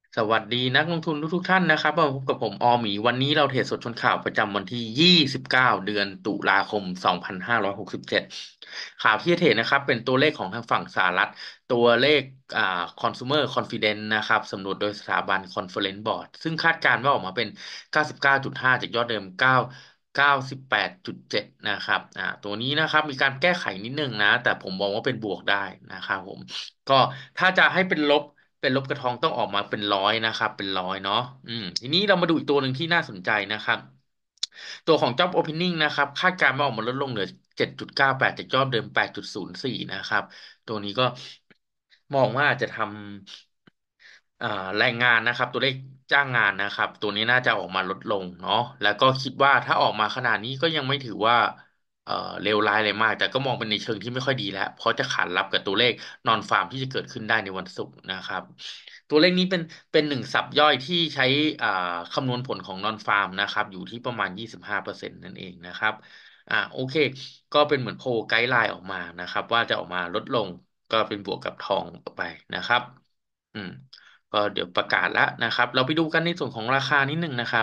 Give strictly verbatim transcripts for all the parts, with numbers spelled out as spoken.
สวัสดีนักลงทุนทุกๆท่านนะครับมาพบกับผมออหมีวันนี้เราเทรดสดชนข่าวประจำวันที่ยี่สิบเก้าเดือนตุลาคมสองพันห้าร้อยหกสิบเจ็ดข่าวที่จะเทรดนะครับเป็นตัวเลขของทางฝั่งสหรัฐตัวเลขอ่า consumer confidence นะครับสำรวจโดยสถาบัน Conference Board ซึ่งคาดการณ์ว่าออกมาเป็นเก้าสิบเก้าจุดห้าจากยอดเดิม9 เก้าสิบแปดจุดเจ็ดนะครับอ่าตัวนี้นะครับมีการแก้ไขนิดนึงนะแต่ผมมองว่าเป็นบวกได้นะครับผมก็ถ้าจะให้เป็นลบ เป็นลบกระทองต้องออกมาเป็นร้อยนะครับเป็นร้อยเนาะอืมทีนี้เรามาดูอีกตัวหนึ่งที่น่าสนใจนะครับตัวของ Job Opening นะครับคาดการณ์ว่าออกมาลดลงเหลือเจ็ดจุดเก้าแปดจากยอดเดิมแปดจุดศูนย์สี่นะครับตัวนี้ก็มองว่าอาจจะทำ อ่าแรงงานนะครับตัวเลขจ้างงานนะครับตัวนี้น่าจะออกมาลดลงเนาะแล้วก็คิดว่าถ้าออกมาขนาดนี้ก็ยังไม่ถือว่าเอ่อเลวร้ายอะไรมากแต่ก็มองเป็นในเชิงที่ไม่ค่อยดีแล้วเพราะจะขานรับกับตัวเลขนอนฟาร์มที่จะเกิดขึ้นได้ในวันศุกร์นะครับตัวเลขนี้เป็นเป็นหนึ่งสับย่อยที่ใช้อ่าคำนวณผลของนอนฟาร์มนะครับอยู่ที่ประมาณยี่สิบห้าเปอร์เซ็นต์นั่นเองนะครับอ่าโอเคก็เป็นเหมือนโพลไกด์ไลน์ออกมานะครับว่าจะออกมาลดลงก็เป็นบวกกับทองต่อไปนะครับอืม ก็เดี๋ยวประกาศแล้วนะครับเราไปดูกันในส่วนของราคานิดหนึ่งนะครับ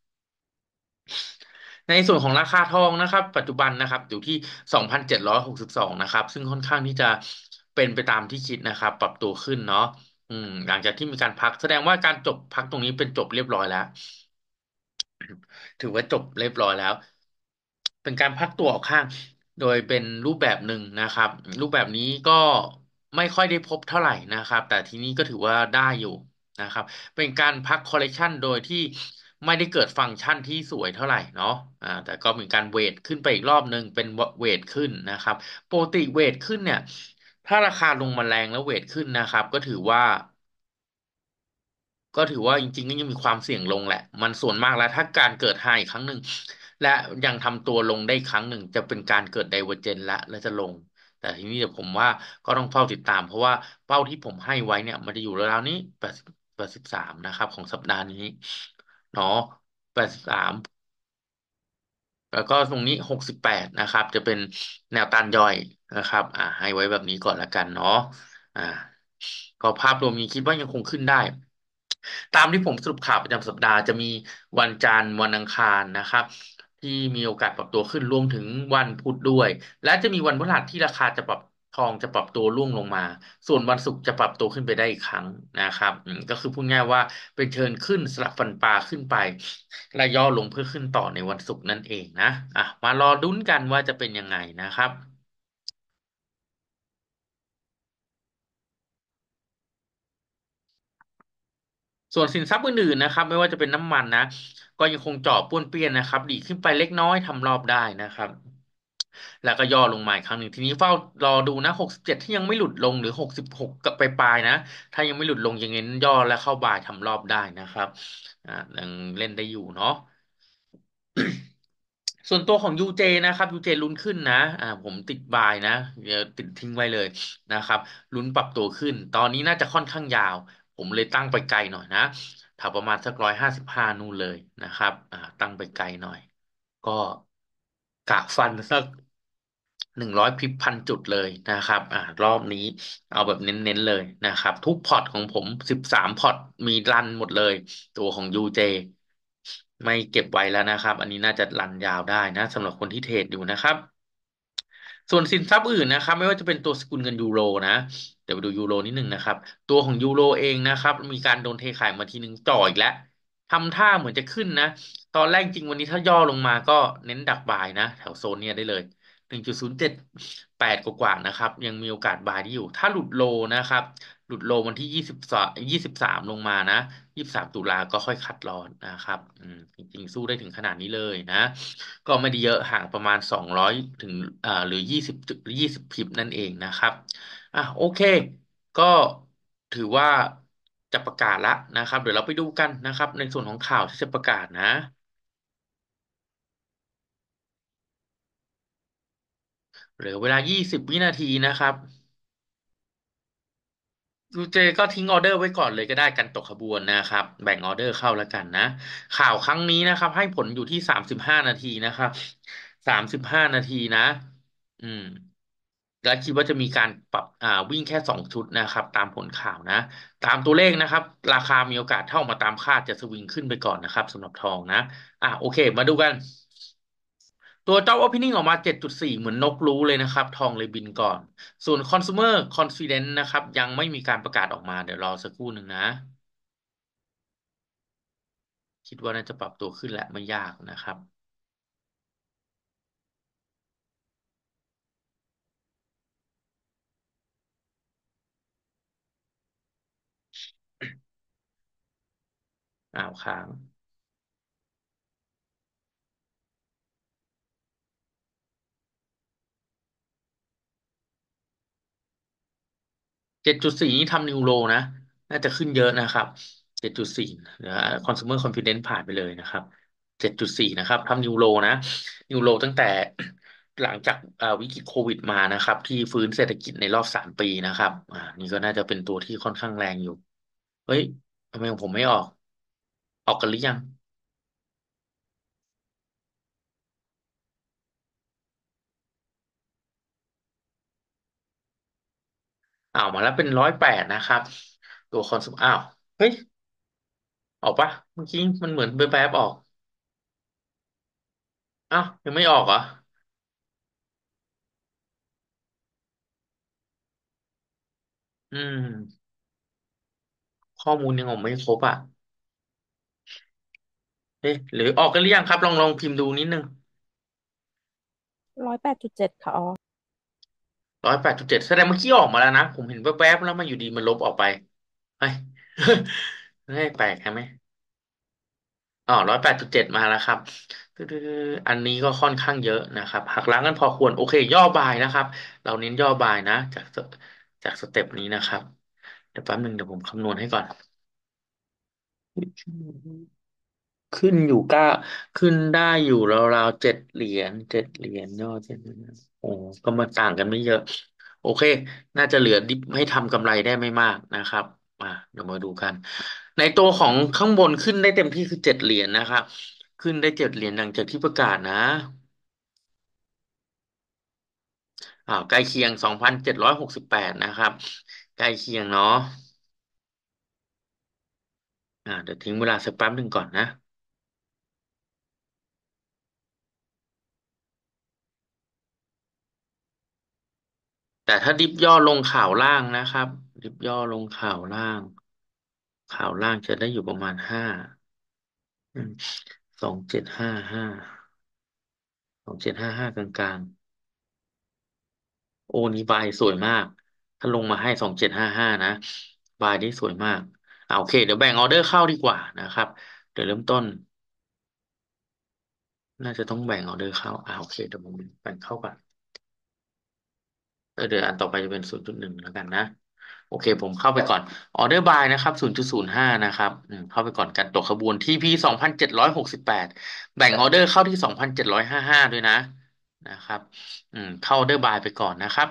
ในส่วนของราคาทองนะครับปัจจุบันนะครับอยู่ที่สองพันเจ็ดร้อยหกสิบสองนะครับซึ่งค่อนข้างที่จะเป็นไปตามที่คิดนะครับปรับตัวขึ้นเนาะอืมหลังจากที่มีการพักแสดงว่าการจบพักตรงนี้เป็นจบเรียบร้อยแล้ว ถือว่าจบเรียบร้อยแล้วเป็นการพักตัวออกข้างโดยเป็นรูปแบบหนึ่งนะครับรูปแบบนี้ก็ไม่ค่อยได้พบเท่าไหร่นะครับแต่ทีนี้ก็ถือว่าได้อยู่นะครับเป็นการพักคอลเลกชันโดยที่ไม่ได้เกิดฟังก์ชันที่สวยเท่าไหร่เนาะอ่าแต่ก็มีการเวทขึ้นไปอีกรอบหนึ่งเป็นเวทขึ้นนะครับปกติเวทขึ้นเนี่ยถ้าราคาลงมาแรงแล้วเวทขึ้นนะครับก็ถือว่า ก็ถือว่าจริงๆก็ยังมีความเสี่ยงลงแหละมันส่วนมากแล้วถ้าการเกิดไฮอีกครั้งหนึ่งและยังทำตัวลงได้อีกครั้งหนึ่งจะเป็นการเกิดไดเวอร์เจนและและจะลงแต่ทีนี้เดี๋ยวผมว่าก็ต้องเฝ้าติดตามเพราะว่าเป้าที่ผมให้ไว้เนี่ยมันจะอยู่ราวๆนี้แปดสิบแปดสิบสามนะครับของสัปดาห์นี้เนาะแปดสิบสามแล้วก็ตรงนี้หกสิบแปดนะครับจะเป็นแนวต้านย่อยนะครับอ่าให้ไว้แบบนี้ก่อนละกันเนาะอ่าก็ภาพรวมนี้คิดว่ายังคงขึ้นได้ ตามที่ผมสรุปข่าวประจำสัปดาห์จะมีวันจันทร์วันอังคารนะครับที่มีโอกาสปรับตัวขึ้นรวมถึงวันพุธด้วยและจะมีวันพฤหัสที่ราคาจะปรับทองจะปรับตัวร่วงลงมาส่วนวันศุกร์จะปรับตัวขึ้นไปได้อีกครั้งนะครับอืมก็คือพูดง่ายว่าเป็นเชิญขึ้นสลับฟันปลาขึ้นไปและย่อลงเพื่อขึ้นต่อในวันศุกร์นั่นเองนะอ่ะมารอดุ้นกันว่าจะเป็นยังไงนะครับ ส่วนสินทรัพย์อื่นๆนะครับไม่ว่าจะเป็นน้ำมันนะก็ยังคงเจาะป้วนเปี้ยนนะครับดีดขึ้นไปเล็กน้อยทำรอบได้นะครับแล้วก็ย่อลงมาอีกครั้งหนึ่งทีนี้เฝ้ารอดูนะหกสิบเจ็ดที่ยังไม่หลุดลงหรือหกสิบหกกับปลายๆนะถ้ายังไม่หลุดลงยังเน้นย่อและเข้าบายทำรอบได้นะครับอ่ายังเล่นได้อยู่เนาะ ส่วนตัวของ ยู เจ นะครับ ยู เจ ลุ้นขึ้นนะอ่าผมติดบายนะเดี๋ยวติดทิ้งไว้เลยนะครับลุ้นปรับตัวขึ้นตอนนี้น่าจะค่อนข้างยาวผมเลยตั้งไปไกลหน่อยนะถ้าประมาณสักร้อยห้าสิบห้านู่นเลยนะครับอ่าตั้งไปไกลหน่อยก็กะฟันสักหนึ่งร้อยพิบพันจุดเลยนะครับอ่ารอบนี้เอาแบบเน้นๆเลยนะครับทุกพอร์ตของผมสิบสามพอร์ตมีรันหมดเลยตัวของ ยู เจ ไม่เก็บไว้แล้วนะครับอันนี้น่าจะรันยาวได้นะสำหรับคนที่เทรดอยู่นะครับส่วนสินทรัพย์อื่นนะครับไม่ว่าจะเป็นตัวสกุลเงินยูโรนะเดี๋ยวไปดูยูโรนิดนึงนะครับตัวของยูโรเองนะครับมีการโดนเทขายมาทีนึงจ่ออีกแล้วทำท่าเหมือนจะขึ้นนะตอนแรกจริงวันนี้ถ้าย่อลงมาก็เน้นดักบายนะแถวโซนเนี้ยได้เลยหนึ่งจุดศูนย์เจ็ดแปดกว่าๆนะครับยังมีโอกาสบายที่อยู่ถ้าหลุดโลนะครับหลุดโลวันที่ยี่สิบสองยี่สิบสามลงมานะ ยี่สิบสามตุลาก็ค่อยคัดลอนนะครับอืมจริงๆสู้ได้ถึงขนาดนี้เลยนะก็ไม่ได้เยอะห่างประมาณสองร้อยถึงอ่าหรือยี่สิบจุดยี่สิบพิบนั่นเองนะครับอ่ะโอเคก็ถือว่าจะประกาศละนะครับเดี๋ยวเราไปดูกันนะครับในส่วนของข่าวที่จะประกาศนะเหลือเวลายี่สิบวินาทีนะครับยูเจก็ทิ้งออเดอร์ไว้ก่อนเลยก็ได้กันตกขบวนนะครับแบ่งออเดอร์เข้าแล้วกันนะข่าวครั้งนี้นะครับให้ผลอยู่ที่สามสิบห้านาทีนะครับสามสิบห้านาทีนะอืมและคิดว่าจะมีการปรับอ่าวิ่งแค่สองชุดนะครับตามผลข่าวนะตามตัวเลขนะครับราคามีโอกาสเท่ามาตามคาดจะสวิงขึ้นไปก่อนนะครับสำหรับทองนะอ่ะโอเคมาดูกันตัว Job Opening ออกมาเจ็ดจุดสี่เหมือนนกรู้เลยนะครับทองเลยบินก่อนส่วน Consumer Confidence นะครับยังไม่มีการประกาศออกมาเดี๋ยวรอสักครู่หนึ่งนะคิดว่าน่าจะปรับตัวขึ้นแหละไม่ยากนะครับอ้าวค้าง เจ็ดจุดสี่นี่ทำนิวโรนะน่าจะขึ้นเยอะนะครับเจ็ดจุดสี่เหลือ consumer confidence ผ่านไปเลยนะครับเจ็ดจุดสี่นะครับทำนิวโรนะนิวโรตั้งแต่หลังจากเอ่อวิกฤตโควิดมานะครับที่ฟื้นเศรษฐกิจในรอบสามปีนะครับอ่านี่ก็น่าจะเป็นตัวที่ค่อนข้างแรงอยู่เฮ้ยทำไมของผมไม่ออกออกกันหรือยังอ้าวมาแล้วเป็นร้อยแปดนะครับตัวคอนซูมอ้าวเฮ้ยออกปะเมื่อกี้มันเหมือนแป๊บๆออกอ้าวยังไม่ออกเหรออืม ข้อมูลยังออกไม่ครบอ่ะเอ๊ะหรือออกกันหรือยังครับลองลองพิมพ์ดูนิดนึงร้อยแปดจุดเจ็ดค่ะอ๋อร้อยแปดจุดเจ็ดแสดงเมื่อกี้ออกมาแล้วนะผมเห็นแวบๆแล้วมันอยู่ดีมันลบออกไปเฮ้ยเฮ้ยแปลกใช่ไหมอ๋อร้อยแปดจุดเจ็ดมาแล้วครับดื้อๆอันนี้ก็ค่อนข้างเยอะนะครับหักล้างกันพอควรโอเคย่อบายนะครับเราเน้นย่อบายนะจากสจากสเต็ปนี้นะครับเดี๋ยวแป๊บนึงเดี๋ยวผมคำนวณให้ก่อน ขึ้นอยู่ก้าขึ้นได้อยู่ราวๆเจ็ดเหรียญเจ็ดเหรียญย่อเจ็ดเหรียญโอ้ก็มาต่างกันไม่เยอะโอเคน่าจะเหลือดิบให้ทำกำไรได้ไม่มากนะครับมาเดี๋ยวมาดูกันในตัวของข้างบนขึ้นได้เต็มที่คือเจ็ดเหรียญนะครับขึ้นได้เจ็ดเหรียญหลังจากที่ประกาศนะอ่าวใกล้เคียงสองพันเจ็ดร้อยหกสิบแปดนะครับใกล้เคียงเนาะอ่าเดี๋ยวทิ้งเวลาสักแป๊บหนึ่งก่อนนะ แต่ถ้าดิฟย่อลงข่าวล่างนะครับดิฟย่อลงข่าวล่างข่าวล่างจะได้อยู่ประมาณห้าอืมสองเจ็ดห้าห้าสองเจ็ดห้าห้ากลางๆโอ้นี่บายสวยมากถ้าลงมาให้สองเจ็ดห้าห้านะบายได้สวยมากอ่าโอเคเดี๋ยวแบ่งออเดอร์เข้าดีกว่านะครับเดี๋ยวเริ่มต้นน่าจะต้องแบ่งออเดอร์เข้าอ่าโอเคเดี๋ยวผมแบ่งเข้าก่อน เออเดี๋ยวอันต่อไปจะเป็นศูนย์จุดหนึ่งแล้วกันนะโอเคผมเข้าไปก่อนออเดอร์บายนะครับศูนย์จุดศูนย์ห้านะครับอืมเข้าไปก่อนกันตกขบวนทีพีสองพันเจ็ดร้อยหกสิบแปดแบ่งออเดอร์เข้าที่สองพันเจ็ดร้อยห้าห้าด้วยนะนะครับอืมเข้าออเดอร์บายไปก่อนนะครับ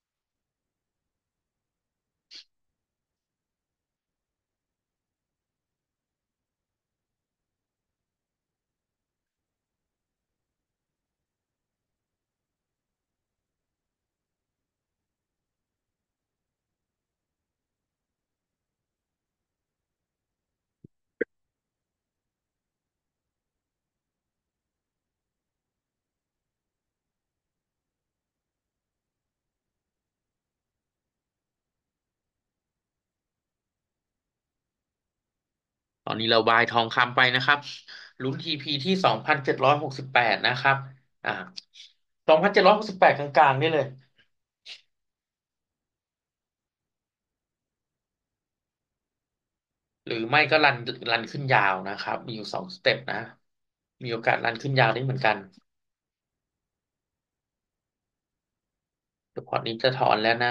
ตอนนี้เราบายทองคำไปนะครับลุ้นทีพีที่สองพันเจ็ดร้อยหกสิบแปดนะครับอ่าสองพันเจ็ดร้อยหกสิบแปดกลางๆนี่เลยหรือไม่ก็รันรันขึ้นยาวนะครับมีอยู่สองสเต็ปนะมีโอกาสรันขึ้นยาวได้เหมือนกัน เดี๋ยวพอร์ตนี้จะถอนแล้วนะ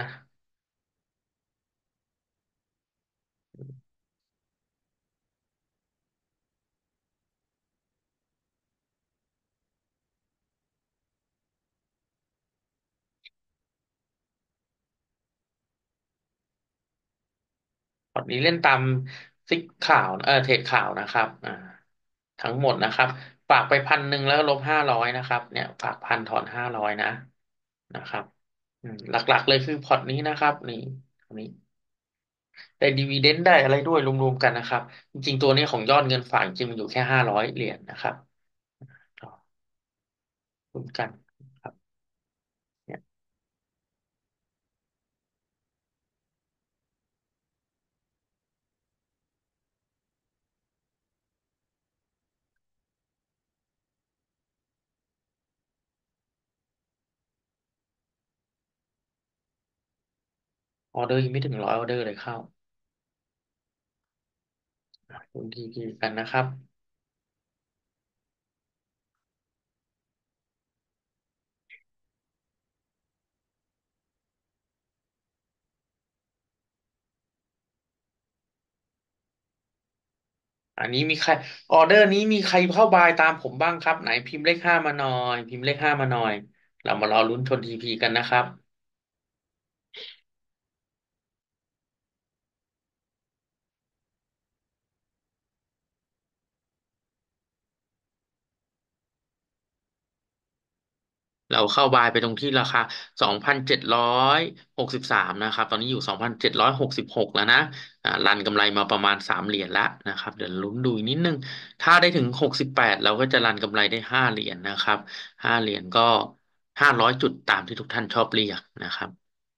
พอร์ตนี้เล่นตามซิกข่าวเออเทรดข่าวนะครับอ่าทั้งหมดนะครับฝากไปพันหนึ่งแล้วลบห้าร้อยนะครับเนี่ยฝากพันถอนห้าร้อยนะนะครับอืมหลักๆเลยคือพอร์ตนี้นะครับนี่อันนี้ได้ดีว i เดนได้อะไรด้วยรวมๆกันนะครับจริงๆตัวนี้ของยอดเงินฝากจริงมันอยู่แค่ห้าร้อยเหรียญนะครับก็รวมกันครับเนี่ยออเดอร์ยังไม่ถึงร้อยออเดอร์เลยเข้าดูทีพีกันนะครับอันนี้มีใครออเดอร์นี้มีใครเข้าบายตามผมบ้างครับไหนพิมพ์เลขห้ามาหน่อยพิมพ์เลขห้ามาหน่อยเรามารอลุ้นชนทีพีกันนะครับ เราเข้าบายไปตรงที่ราคาสองพันเจ็ดร้อยหกสิบสามนะครับตอนนี้อยู่สองพันเจ็ดร้อยหกสิบหกแล้วนะอ่ารันกำไรมาประมาณสามเหรียญแล้วนะครับเดี๋ยวลุ้นดูอีกนิดนึงถ้าได้ถึงหกสิบแปดเราก็จะรันกำไรได้ห้าเหรียญนะครับห้าเหรียญก็ห้าร้อยจุดตามที่ทุกท่านชอบเรียกนะครับ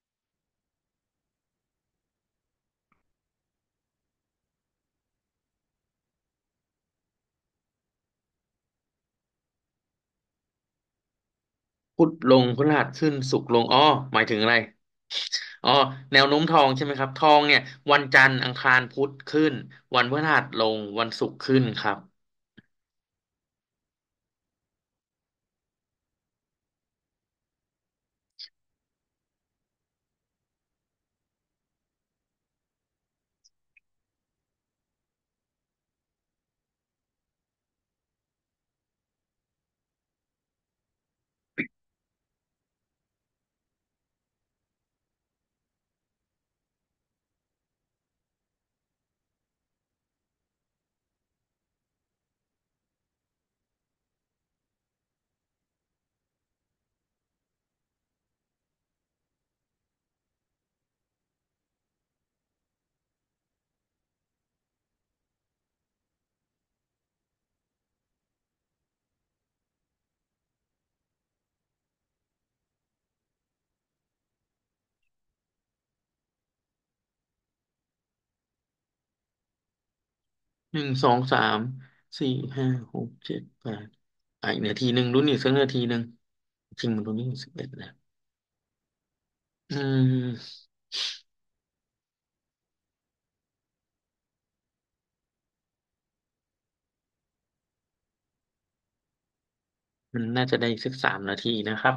พุธลงพฤหัสขึ้นศุกร์ลงอ๋อหมายถึงอะไรอ๋อแนวโน้มทองใช่ไหมครับทองเนี่ยวันจันทร์อังคารพุธขึ้นวันพฤหัสลงวันศุกร์ขึ้นครับ หนึ่งสองสามสี่ห้าหกเจ็ดแปดอ่ะอีกนาทีหนึ่งรุ่นอีกสักนาทีหนึ่งจริงมันรุ่นนี้สิบเอ็ดแล้วอืมมันน่าจะได้อีกสักสามนาทีนะครับ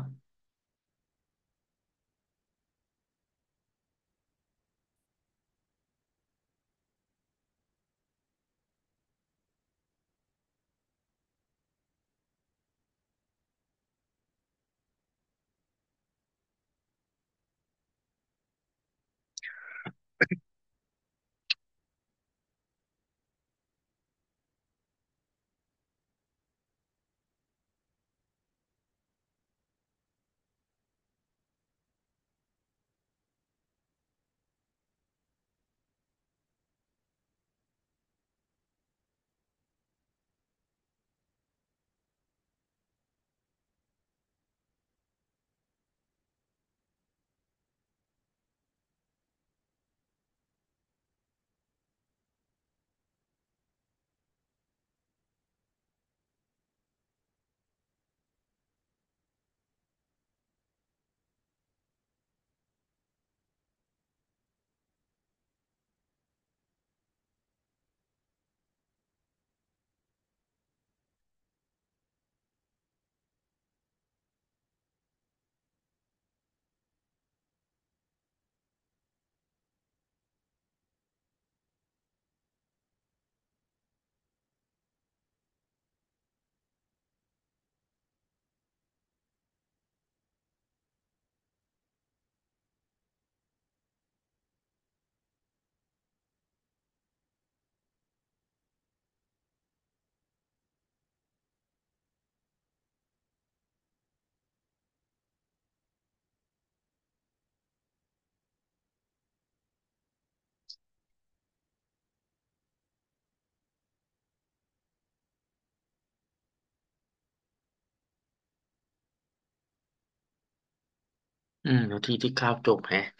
อืมนาทีที่เก้าจบแฮะ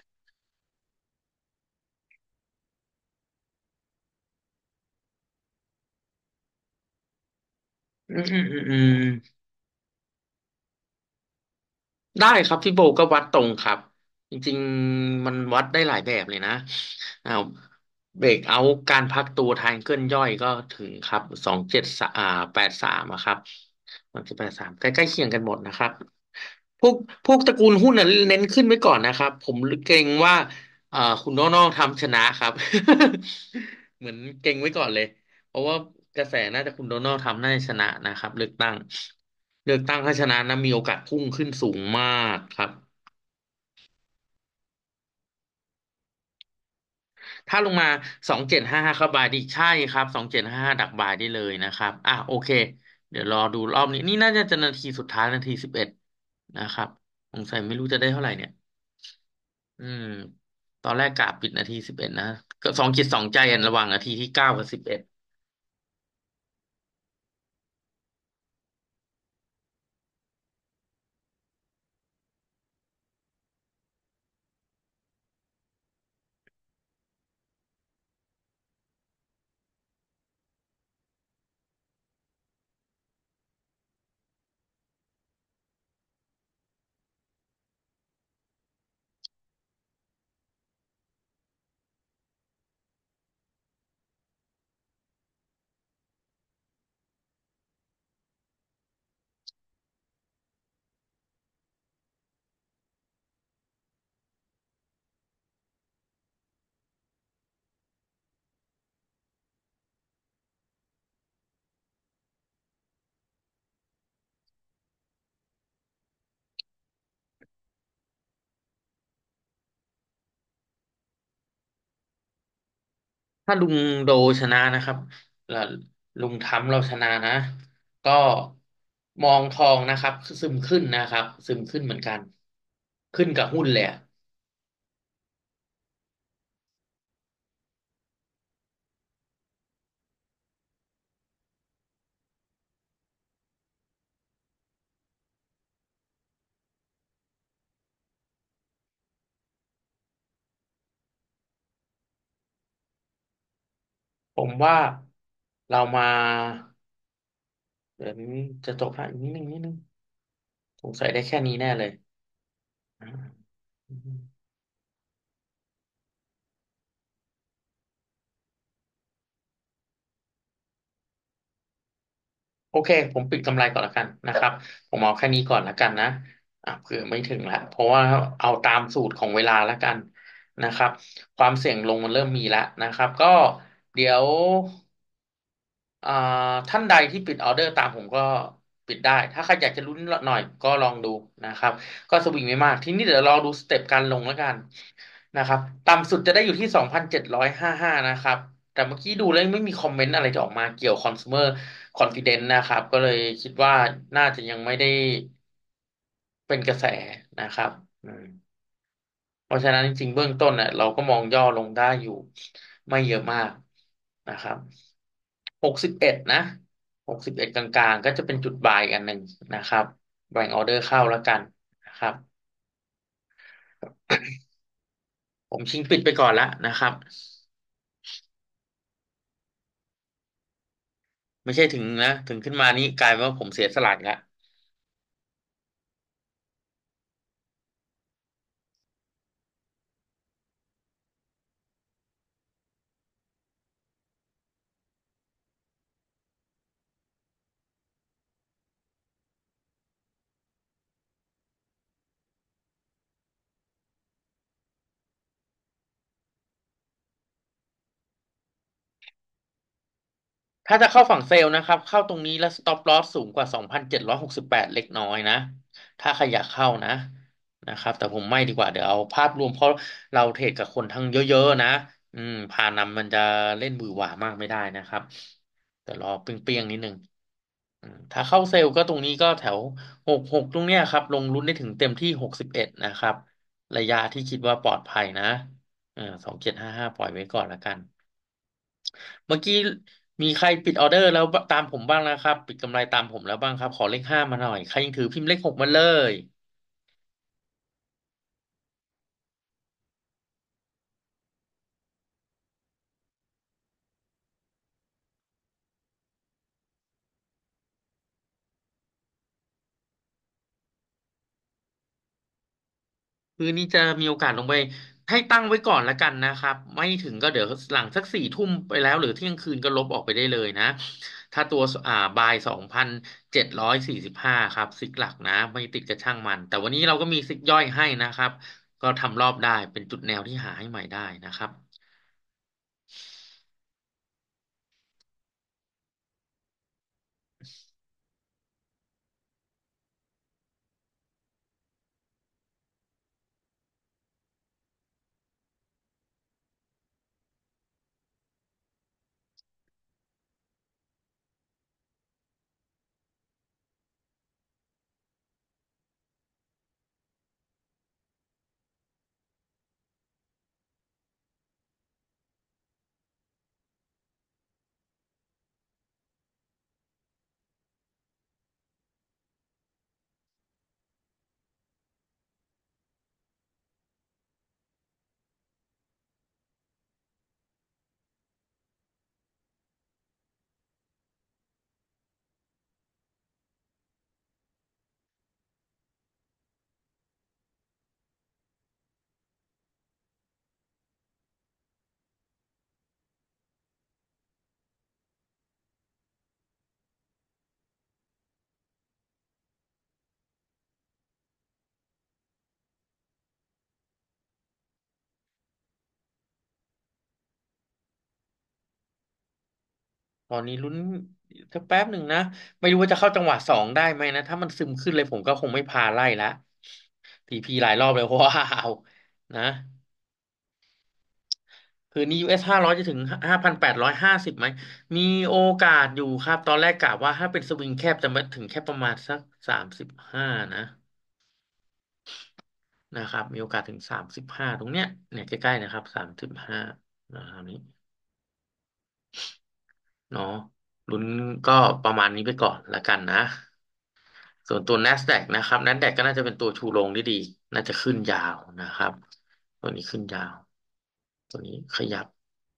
อืมอืมอืมอืม ได้ครับที่โบก็วัดตรงครับจริงๆมันวัดได้หลายแบบเลยนะอ่าเบรกเอาการพักตัวทางเกิลย่อยก็ถึงครับสองเจ็ดอ่าแปดสามอะครับสองเจ็ดแปดสามใกล้ๆเคียงกันหมดนะครับพวกพวกตระกูลหุ้นน่ะเน้นขึ้นไว้ก่อนนะครับผมเกรงว่าอ่าคุณโน่นทำชนะครับเหมือนเกรงไว้ก่อนเลยเพราะว่ากระแสน่าจะคุณโดนัลด์ทำน่าจะชนะนะครับเลือกตั้งเลือกตั้งถ้าชนะนะมีโอกาสพุ่งขึ้นสูงมากครับ ถ้าลงมาสองเจ็ดห้าห้าเข้าบายดีใช่ครับสองเจ็ดห้าห้าดักบายได้เลยนะครับอ่ะโอเคเดี๋ยวรอดูรอบนี้นี่น่าจะจะนาทีสุดท้ายนาทีสิบเอ็ดนะครับสงสัยไม่รู้จะได้เท่าไหร่เนี่ยอืมตอนแรกกะปิดนาทีสิบเอ็ดนะก็สองจิตสองใจอันระหว่างนาทีที่เก้ากับสิบเอ็ดถ้าลุงโดชนะนะครับแล้วลุงทำเราชนะนะก็มองทองนะครับซึมขึ้นนะครับซึมขึ้นเหมือนกันขึ้นกับหุ้นเลยอะ ผมว่าเรามาเดี๋ยวนี้จะจบละอีกนิดนึงนิดนึงสงสัยได้แค่นี้แน่เลยอ่าโอเคผมปิดกำไรก่อนละกันนะครับผมเอาแค่นี้ก่อนละกันนะอ่ะเผื่อไม่ถึงละเพราะว่าเอาตามสูตรของเวลาละกันนะครับความเสี่ยงลงมันเริ่มมีแล้วนะครับก็เดี๋ยว อ่าท่านใดที่ปิดออเดอร์ตามผมก็ปิดได้ถ้าใครอยากจะลุ้นหน่อยก็ลองดูนะครับก็สวิงไม่มากทีนี้เดี๋ยวรอดูสเต็ปการลงแล้วกันนะครับต่ำสุดจะได้อยู่ที่สองพันเจ็ดร้อยห้าห้านะครับแต่เมื่อกี้ดูแล้วไม่มีคอมเมนต์อะไรจะออกมาเกี่ยว consumer confidence นะครับก็เลยคิดว่าน่าจะยังไม่ได้เป็นกระแสนะครับอืมเพราะฉะนั้นจริงๆเบื้องต้นเน่ะเราก็มองย่อลงได้อยู่ไม่เยอะมากนะครับ หกสิบเอ็ดนะหกสิบเอ็ดกลางๆก็จะเป็นจุดบายอันหนึ่งนะครับแบ่งออเดอร์เข้าแล้วกันนะครับผมชิงปิดไปก่อนแล้วนะครับไม่ใช่ถึงนะถึงขึ้นมานี้กลายเป็นว่าผมเสียสละอีกแล้ว ถ้าจะเข้าฝั่งเซลล์นะครับเข้าตรงนี้แล้ว stop loss สูงกว่าสองพันเจ็ดร้อยหกสิบแปดเจ็ดร้อยหกสิบแปดเล็กน้อยนะถ้าใครอยากเข้านะนะครับแต่ผมไม่ดีกว่าเดี๋ยวเอาภาพรวมเพราะเราเทรดกับคนทั้งเยอะๆนะอืมพานำมันจะเล่นบือหวามากไม่ได้นะครับแต่รอเปรี้ยงๆนิดนึงอืมถ้าเข้าเซลล์ก็ตรงนี้ก็แถวหกหกตรงเนี้ยครับลงลุ้นได้ถึงเต็มที่หกสิบเอ็ดนะครับระยะที่คิดว่าปลอดภัยนะเออสองเจ็ดห้าห้าปล่อยไว้ก่อนละกัน เมื่อกี้มีใครปิดออเดอร์แล้วตามผมบ้างแล้วครับปิดกำไรตามผมแล้วบ้างครับขอเลขห้ามาหน่อยใครยังถือพิมพ์เลขหกมาเลยคืนนี้จะมีโอกาสลงไปให้ตั้งไว้ก่อนละกันนะครับไม่ถึงก็เดี๋ยวหลังสักสี่ทุ่มไปแล้วหรือเที่ยงคืนก็ลบออกไปได้เลยนะถ้าตัวอ่าบายสองพันเจ็ดร้อยสี่สิบห้าครับซิกหลักนะไม่ติดกระช่างมันแต่วันนี้เราก็มีซิกย่อยให้นะครับก็ทำรอบได้เป็นจุดแนวที่หาให้ใหม่ได้นะครับ ตอนนี้ลุ้นสักแป๊บหนึ่งนะไม่รู้ว่าจะเข้าจังหวะสองได้ไหมนะถ้ามันซึมขึ้นเลยผมก็คงไม่พาไล่ละทีพีหลายรอบเลยว้าวนะคืนนี้ ยู เอส ห้าร้อยจะถึงห้าพันแปดร้อยห้าสิบไหมมีโอกาสอยู่ครับตอนแรกกะว่าถ้าเป็นสวิงแคบจะมาถึงแค่ประมาณสักสามสิบห้านะนะครับมีโอกาสถึงสามสิบห้าตรงเนี้ยเนี่ยใกล้ๆนะครับสามสิบห้านะครับนี้เนาะลุ้นก็ประมาณนี้ไปก่อนละกันนะ ส่วนตัว NASDAQ นะครับ NASDAQ ก็น่าจะเป็นตัวชูโรงที่ดีน่าจะขึ้นยาวนะครับตัวนี้ขึ้นยาวตัวนี้ขยับ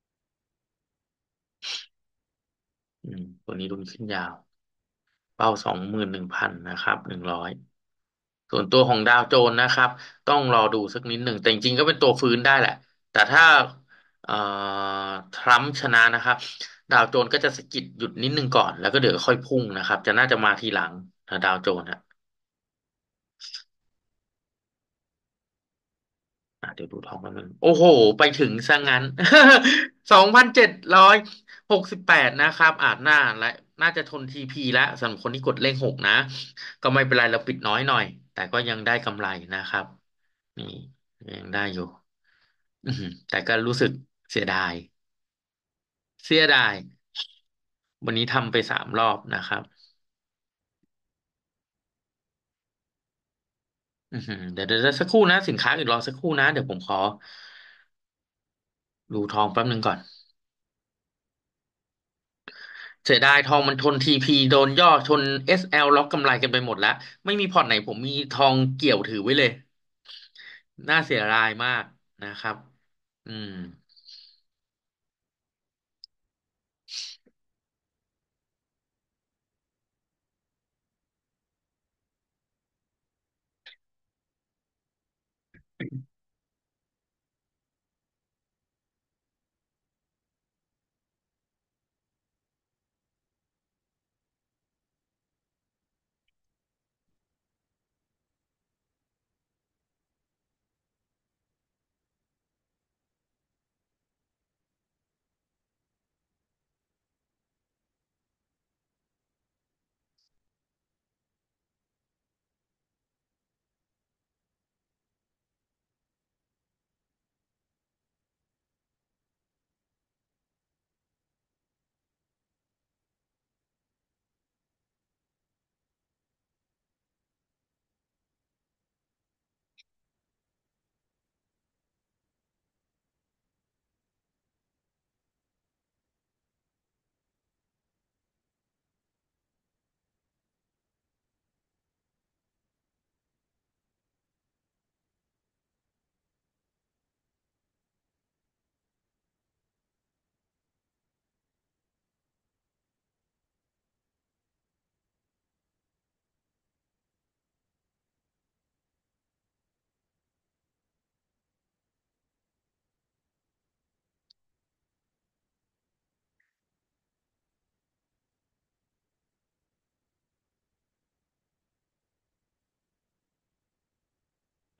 อืมตัวนี้รุนขึ้นยาวเป้าสองหมื่นหนึ่งพันนะครับหนึ่งร้อยส่วนตัวของดาวโจนส์นะครับต้องรอดูสักนิดหนึ่งแต่จริงๆก็เป็นตัวฟื้นได้แหละแต่ถ้าเอ่อทรัมป์ชนะนะครับดาวโจนส์ก็จะสะกิดหยุดนิดนึงก่อนแล้วก็เดี๋ยวค่อยพุ่งนะครับจะน่าจะมาทีหลังนะดาวโจนส์ อ่ะเดี๋ยวดูทองแป๊บนึงโอ้โหไปถึงซะงั้นสองพันเจ็ดร้อยหกสิบแปดนะครับอาจน่าและน่าจะทนทีพีแล้วสำหรับคนที่กดเลขหกนะก็ไม่เป็นไรเราปิดน้อยหน่อยแต่ก็ยังได้กำไรนะครับนี่ยังได้อยู่อือหือแต่ก็รู้สึกเสียดายเสียดายวันนี้ทำไปสามรอบนะครับอือหือเดี๋ยวเดี๋ยวสักครู่นะสินค้าอื่นรอสักครู่นะเดี๋ยวผมขอดูทองแป๊บนึงก่อน เสียดายทองมันชนทีพีโดนย่อชน เอส แอล ล็อกกำไรกันไปหมดแล้วไม่มีพอร์ตไหนผมมีทองเกี่ยวถือไว้เลยน่าเสียดายมากนะครับอืม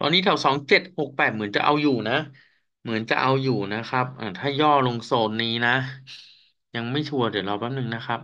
อนนี้แถวสองเจ็ดหกแปดเหมือนจะเอาอยู่นะเหมือนจะเอาอยู่นะครับอ่าถ้าย่อลงโซนนี้นะยังไม่ชัวร์เดี๋ยวรอแป๊บนึงนะครับ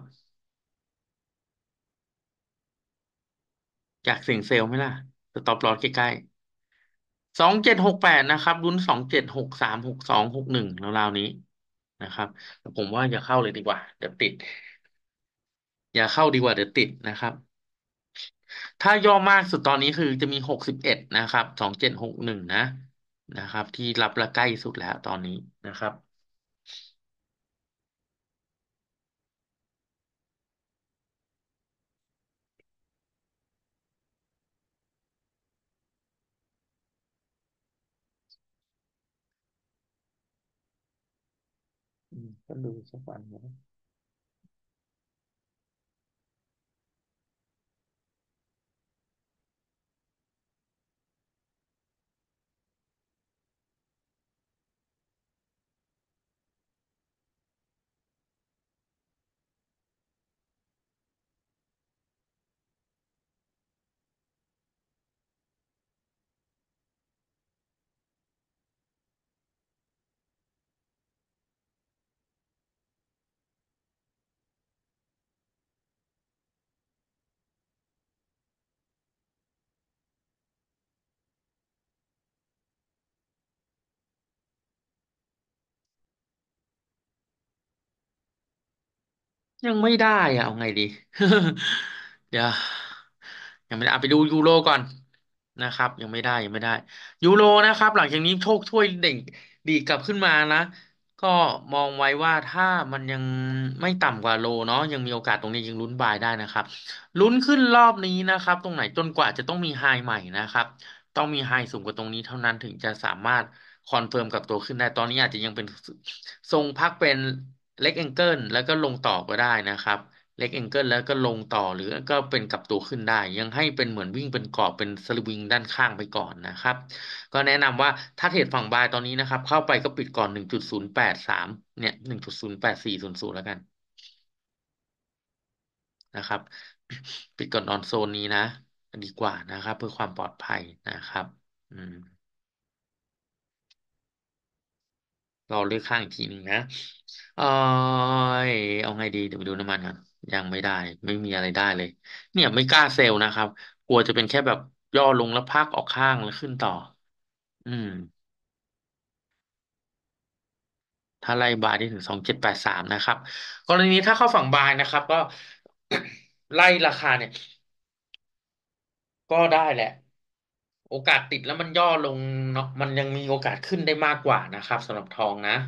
อยากเสี่ยงเซลล์ไหมล่ะสต็อปลอสใกล้ๆสองเจ็ดหกแปดนะครับลุ้นสองเจ็ดหกสามหกสองหกหนึ่งราวๆนี้นะครับแต่ผมว่าอย่าเข้าเลยดีกว่าเดี๋ยวติดอย่าเข้าดีกว่าเดี๋ยวติดนะครับ ถ้าย่อมากสุดตอนนี้คือจะมีหกสิบเอ็ดนะครับสองเจ็ดหกหนึ่งนะนะครับที่รับและใกล้สุดแล้วตอนนี้นะครับอืมก็ดูสักวันนะยังไม่ได้อะเอาไงดีเดี๋ยวยังไม่ได้เอาไปดูยูโรก่อนนะครับยังไม่ได้ยังไม่ได้ยูโรนะครับหลังจากนี้โชคช่วยเด่งดีดกลับขึ้นมานะก็มองไว้ว่าถ้ามันยังไม่ต่ำกว่าโลเนาะยังมีโอกาสตรงนี้ยังลุ้นบายได้นะครับ ลุ้นขึ้นรอบนี้นะครับตรงไหนจนกว่าจะต้องมีไฮใหม่นะครับต้องมีไฮสูงกว่าตรงนี้เท่านั้นถึงจะสามารถคอนเฟิร์มกับตัวขึ้นได้ตอนนี้อาจจะยังเป็นทรงพักเป็นเล็กแองเกิลแล้วก็ลงต่อก็ได้นะครับเล็กแองเกิลแล้วก็ลงต่อหรือก็เป็นกับตัวขึ้นได้ยังให้เป็นเหมือนวิ่งเป็นกรอบเป็นสวิงด้านข้างไปก่อนนะครับก็แนะนำว่าถ้าเทรดฝั่งบายตอนนี้นะครับเข้าไปก็ปิดก่อนหนึ่งจุดศูนย์แปดสามเนี่ยหนึ่งจุดศูนย์แปดสี่ศูนย์ศูนย์แล้วกัน นะครับปิดก่อนนอนโซนนี้นะดีกว่านะครับเพื่อความปลอดภัยนะครับอืมรอเลือกข้างอีกทีหนึ่งนะเออเอาไงดีเดี๋ยวไปดูน้ำมันก่อนยังไม่ได้ไม่มีอะไรได้เลยเนี่ยไม่กล้าเซลล์นะครับกลัวจะเป็นแค่แบบย่อลงแล้วพักออกข้างแล้วขึ้นต่ออืมถ้าไล่บายได้ถึงสองเจ็ดแปดสามนะครับกรณีถ้าเข้าฝั่งบายนะครับก็ไล่ราคาเนี่ยก็ได้แหละ โอกาสติดแล้วมันย่อลงเนาะมันยังมีโอกาสขึ้นได้มากกว่านะครับสำหรับทองนะ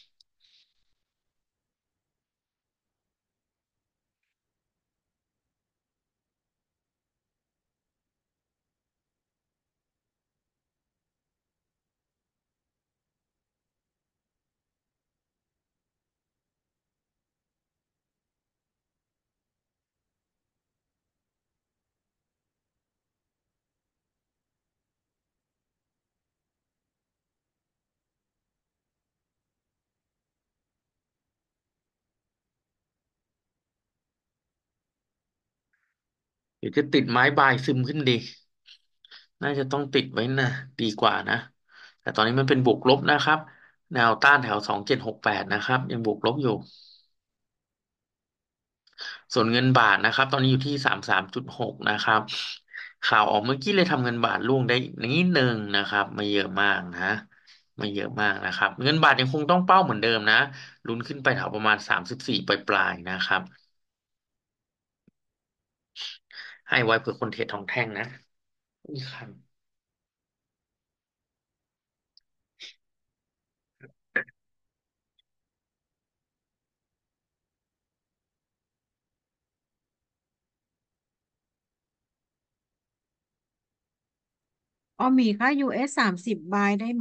เดี๋ยวจะติดไม้บายซึมขึ้นดีน่าจะต้องติดไว้นะดีกว่านะแต่ตอนนี้มันเป็นบวกลบนะครับแนวต้านแถวสองเจ็ดหกแปดนะครับยังบวกลบอยู่ส่วนเงินบาทนะครับตอนนี้อยู่ที่สามสามจุดหกนะครับข่าวออกเมื่อกี้เลยทำเงินบาทร่วงได้นิดนึงนะครับไม่เยอะมากนะไม่เยอะมากนะครับเงินบาทยังคงต้องเป้าเหมือนเดิมนะลุ้นขึ้นไปแถวประมาณสามสิบสี่ปลายๆนะครับ ให้ไว้เผื่อคนเทรดทองแท่งนะอีกคันอ๋อมีค่า ยู เอส สสามสิบบายได้ไหม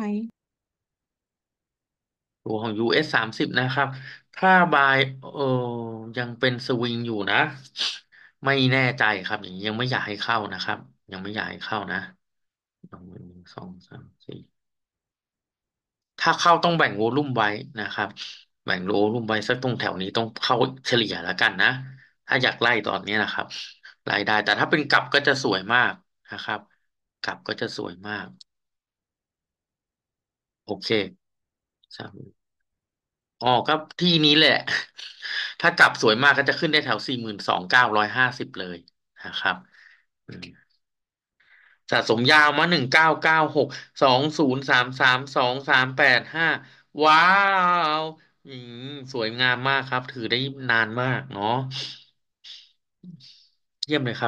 ตัวของ ยู เอส สามสิบนะครับถ้าบายเออยังเป็นสวิงอยู่นะไม่แน่ใจครับอย่างนี้ยังไม่อยากให้เข้านะครับยังไม่อยากให้เข้านะหนึ่งสองสามสี่ถ้าเข้าต้องแบ่งโวลุ่มไว้นะครับแบ่งโวลุ่มไว้สักตรงแถวนี้ต้องเข้าเฉลี่ยแล้วกันนะถ้าอยากไล่ตอนนี้นะครับไล่ได้แต่ถ้าเป็นกลับก็จะสวยมากนะครับกลับก็จะสวยมากโอเคสามอ๋อก็ที่นี้แหละถ้ากลับสวยมากก็จะขึ้นได้แถวสี่หมื่นสองเก้าร้อยห้าสิบเลยนะครับอืมสะสมยาวมาหนึ่งเก้าเก้าหกสองศูนย์สามสามสองสามแปดห้าว้าวอืมสวยงามมากครับถือได้นานมากเนาะเยี่ยมเลยครับ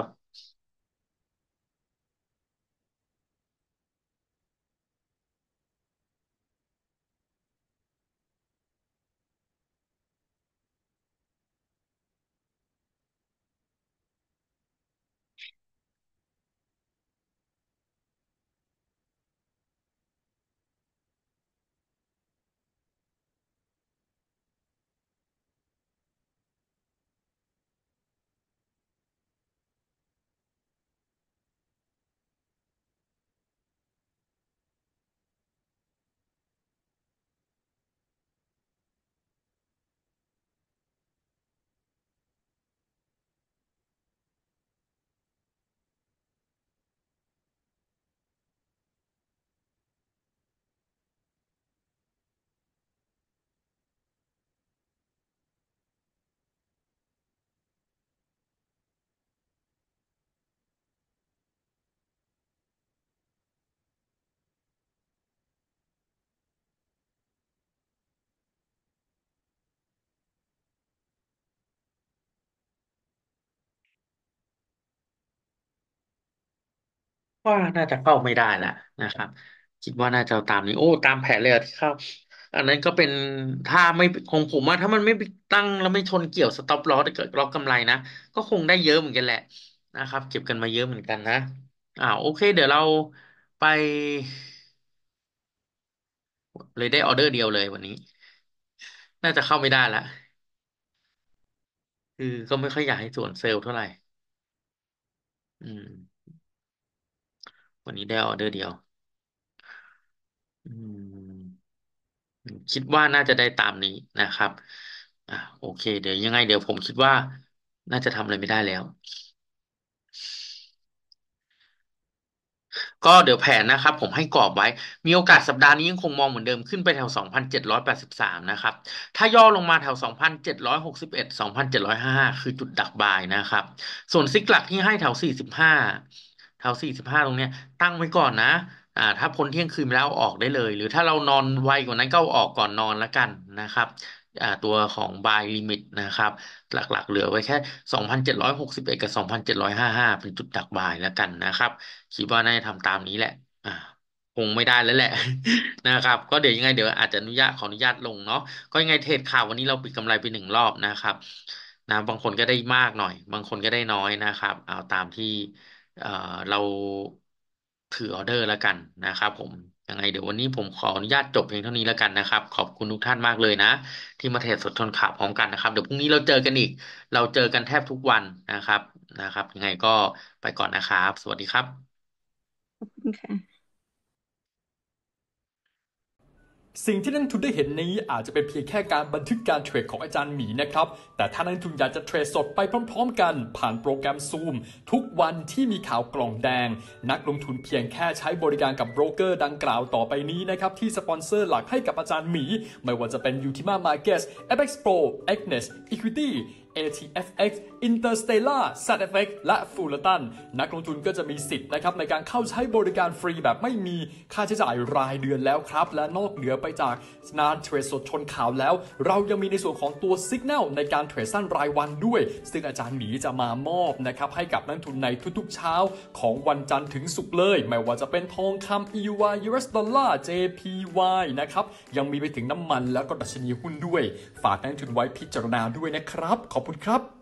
ว่าน่าจะเข้าไม่ได้ละนะครับคิดว่าน่าจะเอาตามนี้โอ้ตามแผนเลยอะที่เข้าอันนั้นก็เป็นถ้าไม่ของผมอะถ้ามันไม่ไปตั้งแล้วไม่ชนเกี่ยวสต็อปลอสเกิดล็อกกำไรนะก็คงได้เยอะเหมือนกันแหละนะครับเก็บกันมาเยอะเหมือนกันนะอ่าโอเคเดี๋ยวเราไปเลยได้ออเดอร์เดียวเลยวันนี้น่าจะเข้าไม่ได้ละคือก็ไม่ค่อยอยากให้ส่วนเซลล์เท่าไหร่อืมวันนี้ได้ออเดอร์เดียวอืม คิดว่าน่าจะได้ตามนี้นะครับอ่าโอเคเดี๋ยวยังไงเดี๋ยวผมคิดว่าน่าจะทำอะไรไม่ได้แล้ว ก็เดี๋ยวแผนนะครับผมให้กรอบไว้มีโอกาสสัปดาห์นี้ยังคงมองเหมือนเดิมขึ้นไปแถวสองพันเจ็ดร้อยแปดสิบสามนะครับถ้าย่อลงมาแถวสองพันเจ็ดร้อยหกสิบเอ็ดสองพันเจ็ดร้อยห้าห้าคือจุดดักบายนะครับส่วนซิกหลักที่ให้แถวสี่สิบห้าแถวสี่สิบห้าตรงเนี้ยตั้งไว้ก่อนนะอ่าถ้าพ้นเที่ยงคืนไปแล้วเอาออกได้เลยหรือถ้าเรานอนไวกว่านั้นก็เอาออกก่อนนอนแล้วกันนะครับอ่าตัวของ buy limit นะครับหลักๆเหลือไว้แค่สองพันเจ็ดร้อยหกสิบเอ็ดกับสองพันเจ็ดร้อยห้าห้าเป็นจุดดักบายแล้วกันนะครับ คิดว่าน่าจะทำตามนี้แหละอ่าคงไม่ได้แล้วแหละนะครับก็เดี๋ยวยังไงเดี๋ยวอาจจะอนุญาตขออนุญาตลงเนาะก็ยังไงเทรดข่าววันนี้เราปิดกำไรไปหนึ่งรอบนะครับนะบางคนก็ได้มากหน่อยบางคนก็ได้น้อยนะครับเอาตามที่เอ่อเราถือออเดอร์แล้วกันนะครับผมยังไงเดี๋ยววันนี้ผมขออนุญาตจบเพียงเท่านี้แล้วกันนะครับขอบคุณทุกท่านมากเลยนะที่มาเทรดสดทนข่าวพร้อมกันนะครับเดี๋ยวพรุ่งนี้เราเจอกันอีกเราเจอกันแทบทุกวันนะครับนะครับยังไงก็ไปก่อนนะครับสวัสดีครับค่ะสิ่งที่นักลงทุนได้เห็นนี้อาจจะเป็นเพียงแค่การบันทึกการเทรดของอาจารย์หมีนะครับแต่ถ้านักลงทุนอยากจะเทรดสดไปพร้อมๆกันผ่านโปรแกรม Zoom ทุกวันที่มีข่าวกล่องแดงนักลงทุนเพียงแค่ใช้บริการกับโบรกเกอร์ดังกล่าวต่อไปนี้นะครับที่สปอนเซอร์หลักให้กับอาจารย์หมีไม่ว่าจะเป็น Ultima Markets เอ เอ็กซ์ Pro Agnes Equityเอ ที เอฟ เอ็กซ์ Interstellar แซด เอฟ เอ็กซ์ และ Fullerton นักลงทุนก็จะมีสิทธิ์นะครับในการเข้าใช้บริการฟรีแบบไม่มีค่าใช้จ่ายรายเดือนแล้วครับและนอกเหนือไปจากงานเทรดสดชนข่าวแล้วเรายังมีในส่วนของตัว Signal ในการเทรดสั้นรายวันด้วยซึ่งอาจารย์หมีจะมามอบนะครับให้กับนักลงทุนในทุกๆเช้าของวันจันทร์ถึงศุกร์เลยไม่ว่าจะเป็นทองคำ อี ยู วาย ยู เอส ดอลลาร์ เจ พี วาย นะครับยังมีไปถึงน้ำมันแล้วก็ดัชนีหุ้นด้วยฝากนักลงทุนไว้พิจารณาด้วยนะครับขอบคุณครับ